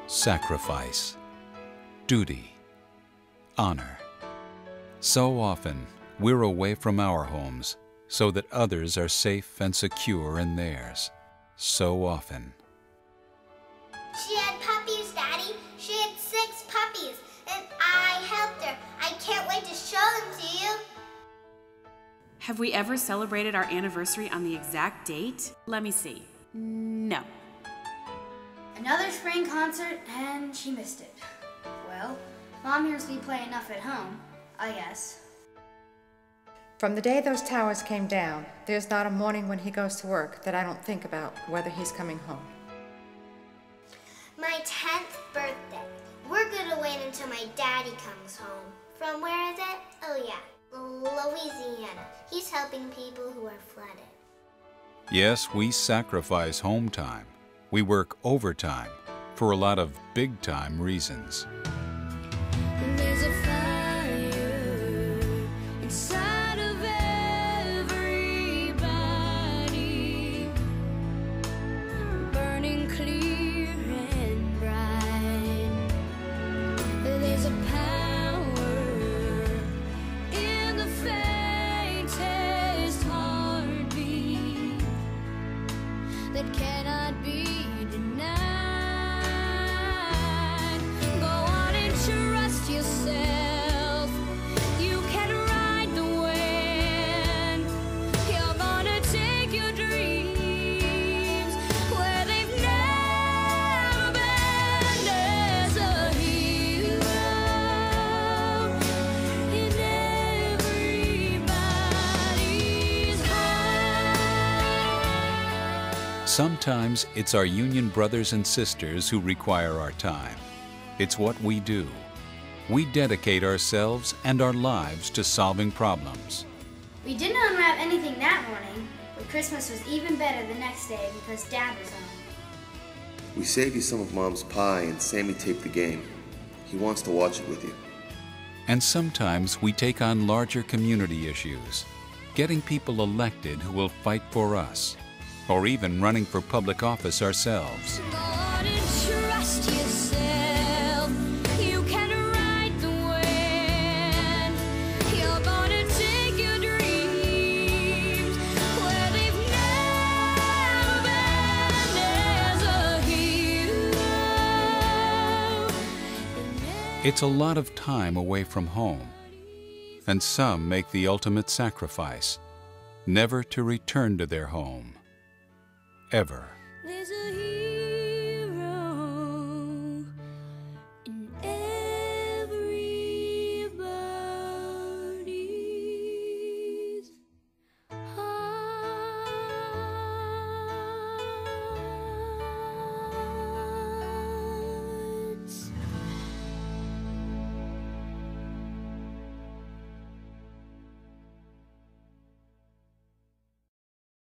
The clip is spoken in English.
sacrifice, duty, honor. So often, we're away from our homes so that others are safe and secure in theirs. So often. She had puppies, Daddy. She had 6 puppies, and I helped her. I can't wait to show them to you. Have we ever celebrated our anniversary on the exact date? Let me see. No. Another spring concert, and she missed it. Well, Mom hears me play enough at home, I guess. From the day those towers came down, there's not a morning when he goes to work that I don't think about whether he's coming home. My 10th birthday. We're gonna wait until my daddy comes home. From where is it? Oh yeah, Louisiana. He's helping people who are flooded. Yes, we sacrifice home time. We work overtime for a lot of big-time reasons. There's a fire inside of everybody, burning clear and bright. There's a power in the faintest heartbeat that cannot be denied. Go on and trust yourself. You can ride the wind. You're gonna take your dreams where they've never been. There's a hero in everybody's heart. Sometimes it's our union brothers and sisters who require our time. It's what we do. We dedicate ourselves and our lives to solving problems. We didn't unwrap anything that morning, but Christmas was even better the next day because Dad was home. We saved you some of Mom's pie and Sammy taped the game. He wants to watch it with you. And sometimes we take on larger community issues, getting people elected who will fight for us, or even running for public office ourselves. Go on and trust yourself. You can ride the wind. You're gonna take your dreams where they've never been. There's a hero in It's a lot of time away from home, and some make the ultimate sacrifice, never to return to their home, ever. There's a